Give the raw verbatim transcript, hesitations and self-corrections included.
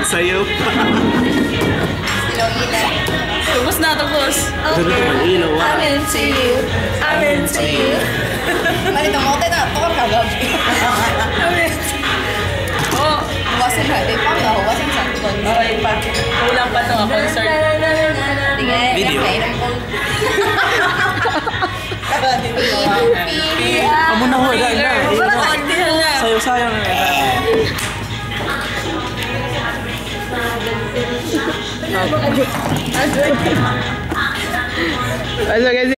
Sayo. Tubos na, tubos. Okay. I'm into you. I'm into you. Mali na mo, tayo na. Ito ka kagab. Oh, Huwasin na. Di pa na. Huwasin sa tukon. okay pa. Kulang pa ito nga concert. Tingnan. Video. Kainom ko. Amo na ho, dahil na. Sayo-sayo na. Masuk guys.